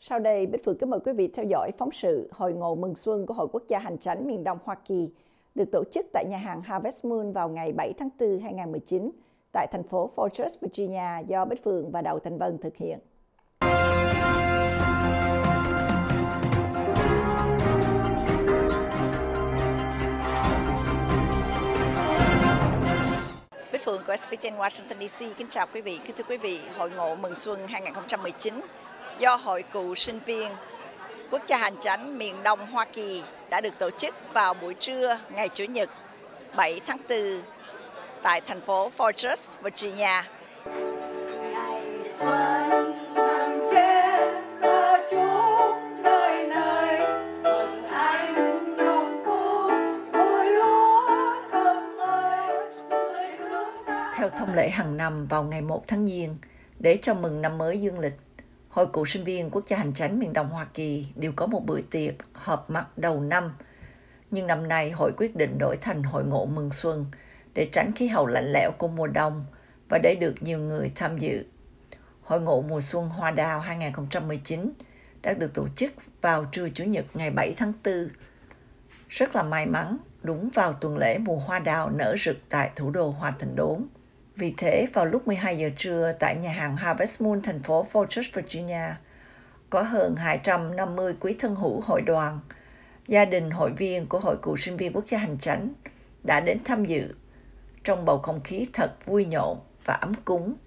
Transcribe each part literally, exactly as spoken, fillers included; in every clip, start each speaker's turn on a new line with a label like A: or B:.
A: Sau đây, Bích Phượng kính mời quý vị theo dõi phóng sự Hội ngộ mừng xuân của Hội Quốc gia Hành chánh miền Đông Hoa Kỳ được tổ chức tại nhà hàng Harvest Moon vào ngày bảy tháng tư hai nghìn không trăm mười chín tại thành phố Fortress, Virginia do Bích Phượng và Đậu Thành Vân thực hiện. Bích Phượng của ét bê tê Washington đê xê kính chào quý vị. Kính thưa quý vị, Hội ngộ mừng xuân hai nghìn không trăm mười chín do Hội cựu sinh viên Quốc gia Hành chánh miền Đông Hoa Kỳ đã được tổ chức vào buổi trưa ngày Chủ nhật bảy tháng tư tại thành phố Fortress, Virginia. Theo thông lệ hàng năm vào ngày một tháng Giêng, để chào mừng năm mới dương lịch, Hội cựu sinh viên Quốc gia Hành chánh miền Đông Hoa Kỳ đều có một bữa tiệc họp mặt đầu năm. Nhưng năm nay, hội quyết định đổi thành Hội ngộ mừng xuân để tránh khí hậu lạnh lẽo của mùa đông và để được nhiều người tham dự. Hội ngộ mùa xuân Hoa Đào hai nghìn không trăm mười chín đã được tổ chức vào trưa Chủ nhật ngày bảy tháng tư. Rất là may mắn, đúng vào tuần lễ mùa hoa đào nở rực tại thủ đô Hoa Thành Đốn. Vì thế, vào lúc mười hai giờ trưa tại nhà hàng Harvest Moon, thành phố Fortress, Virginia, có hơn hai trăm năm mươi quý thân hữu hội đoàn, gia đình hội viên của Hội cựu sinh viên Quốc gia Hành chánh đã đến tham dự trong bầu không khí thật vui nhộn và ấm cúng.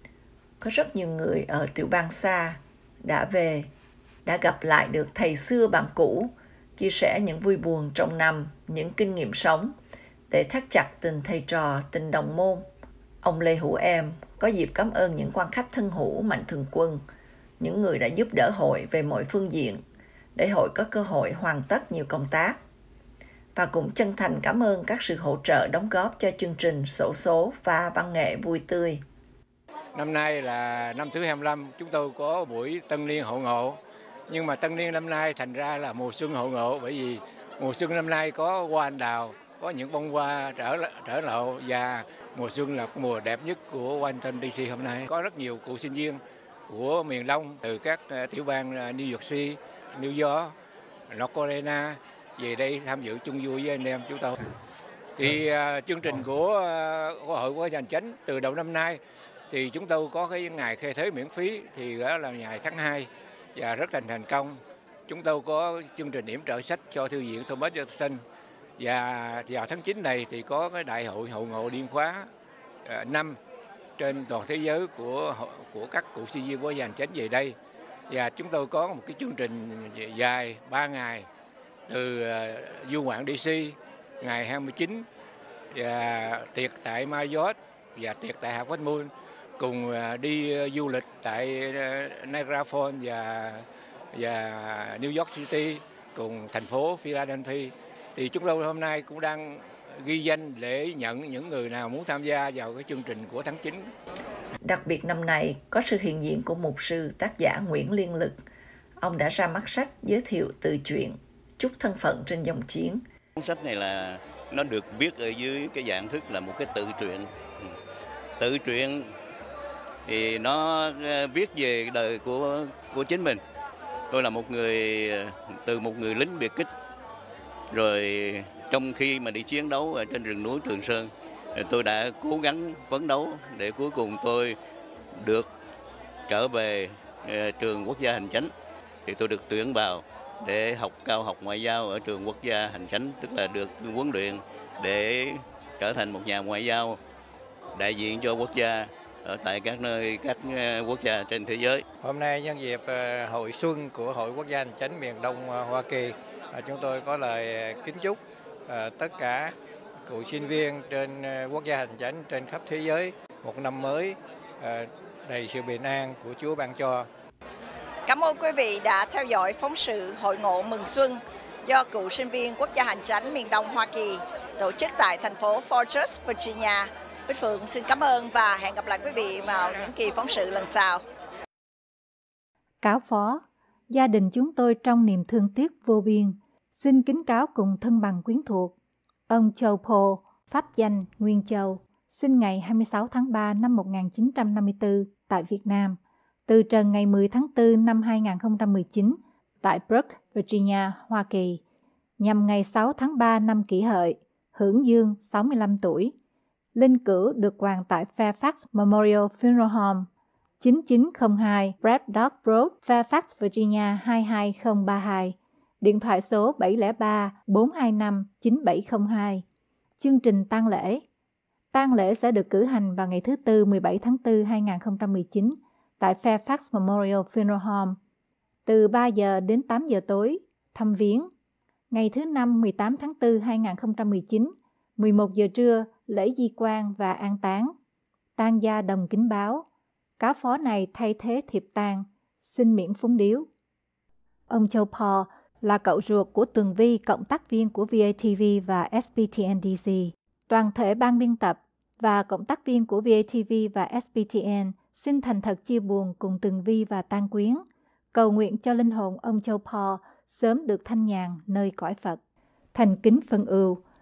A: Có rất nhiều người ở tiểu bang xa đã về, đã gặp lại được thầy xưa bạn cũ, chia sẻ những vui buồn trong năm, những kinh nghiệm sống để thắt chặt tình thầy trò, tình đồng môn. Ông Lê Hữu Em có dịp cảm ơn những quan khách thân hữu mạnh thường quân, những người đã giúp đỡ hội về mọi phương diện để hội có cơ hội hoàn tất nhiều công tác, và cũng chân thành cảm ơn các sự hỗ trợ đóng góp cho chương trình xổ số và văn nghệ vui tươi.
B: Năm nay là năm thứ hai mươi lăm, chúng tôi có buổi tân niên hội ngộ, nhưng mà tân niên năm nay thành ra là mùa xuân hội ngộ, bởi vì mùa xuân năm nay có hoa anh đào, có những bông hoa trở trở lộ, và mùa xuân là mùa đẹp nhất của Washington đê xê hôm nay. Có rất nhiều cựu sinh viên của miền Đông từ các tiểu bang New York, New York, North Carolina về đây tham dự chung vui với anh em chúng tôi. Thì uh, chương trình của, uh, của Hội Quốc gia Hành chánh từ đầu năm nay thì chúng tôi có cái ngày khai thuế miễn phí, thì đó là ngày tháng hai và rất thành thành công. Chúng tôi có chương trình yểm trợ sách cho Thư viện Thomas Jefferson. Và vào tháng chín này thì có cái đại hội hội ngộ liên khóa năm trên toàn thế giới của của các cựu sinh viên của Hành chánh về đây. Và chúng tôi có một cái chương trình dài ba ngày từ du ngoạn đê xê ngày hai mươi chín, và tiệc tại Marriott và tiệc tại Harvest Moon, cùng đi du lịch tại Niagara Falls và và New York City, cùng thành phố Philadelphia. Thì chúng tôi hôm nay cũng đang ghi danh để nhận những người nào muốn tham gia vào cái chương trình của tháng chín.
A: Đặc biệt năm nay có sự hiện diện của mục sư tác giả Nguyễn Liên Lực. Ông đã ra mắt sách giới thiệu tự truyện Chúc thân phận trên dòng chiến.
C: Cuốn sách này là nó được viết ở dưới cái dạng thức là một cái tự truyện. Tự truyện thì nó viết về đời của của chính mình. Tôi là một người từ một người lính biệt kích, rồi trong khi mà đi chiến đấu ở trên rừng núi Trường Sơn, tôi đã cố gắng phấn đấu để cuối cùng tôi được trở về trường Quốc gia Hành chánh. Thì tôi được tuyển vào để học cao học ngoại giao ở trường Quốc gia Hành chánh, tức là được huấn luyện để trở thành một nhà ngoại giao đại diện cho quốc gia ở tại các nơi, các quốc gia trên thế giới.
D: Hôm nay nhân dịp hội xuân của Hội Quốc gia Hành chánh miền Đông Hoa Kỳ, chúng tôi có lời kính chúc tất cả cựu sinh viên trên Quốc gia Hành chánh trên khắp thế giới một năm mới đầy sự bình an của Chúa ban cho.
A: Cảm ơn quý vị đã theo dõi phóng sự Hội ngộ mừng xuân do cựu sinh viên Quốc gia Hành chánh miền Đông Hoa Kỳ tổ chức tại thành phố Fortress, Virginia. Bích Phượng xin cảm ơn và hẹn gặp lại quý vị vào những kỳ phóng sự lần sau.
E: Cáo phó, gia đình chúng tôi trong niềm thương tiếc vô biên, xin kính cáo cùng thân bằng quyến thuộc. Ông Châu Po, pháp danh Nguyên Châu, sinh ngày hai mươi sáu tháng ba năm một nghìn chín trăm năm mươi tư tại Việt Nam, từ trần ngày mười tháng tư năm hai nghìn không trăm mười chín tại Brooke, Virginia, Hoa Kỳ, nhằm ngày sáu tháng ba năm Kỷ Hợi, hưởng dương sáu mươi lăm tuổi. Linh cữu được quàng tại Fairfax Memorial Funeral Home, chín chín không hai Braddock Road, Fairfax, Virginia hai hai không ba hai. Điện thoại số bảy không ba bốn hai năm chín bảy không hai. Chương trình tang lễ. Tang lễ sẽ được cử hành vào ngày thứ Tư mười bảy tháng tư hai nghìn không trăm mười chín tại Fairfax Memorial Funeral Home từ ba giờ đến tám giờ tối, thăm viếng. Ngày thứ Năm mười tám tháng tư hai nghìn không trăm mười chín, mười một giờ trưa, lễ di quan và an táng. Tang gia đồng kính báo, cáo phó này thay thế thiệp tang, xin miễn phúng điếu. Ông Joe Paul là cậu ruột của Tường Vi, cộng tác viên của vê a tê vê và ét pê tê en đê xê. Toàn thể ban biên tập và cộng tác viên của vê a tê vê và ét pê tê en xin thành thật chia buồn cùng Tường Vi và tang quyến, cầu nguyện cho linh hồn ông Joe Paul sớm được thanh nhàn nơi cõi Phật. Thành kính phân ưu,